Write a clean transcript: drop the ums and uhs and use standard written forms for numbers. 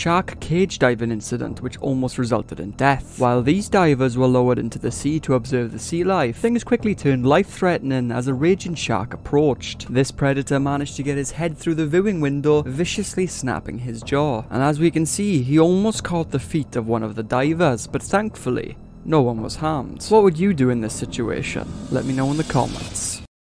shark cage diving incident which almost resulted in death. While these divers were lowered into the sea to observe the sea life, things quickly turned life-threatening as a raging shark approached. This predator managed to get his head through the viewing window, viciously snapping his jaw. And as we can see, he almost caught the feet of one of the divers, but thankfully, no one was harmed. What would you do in this situation? Let me know in the comments.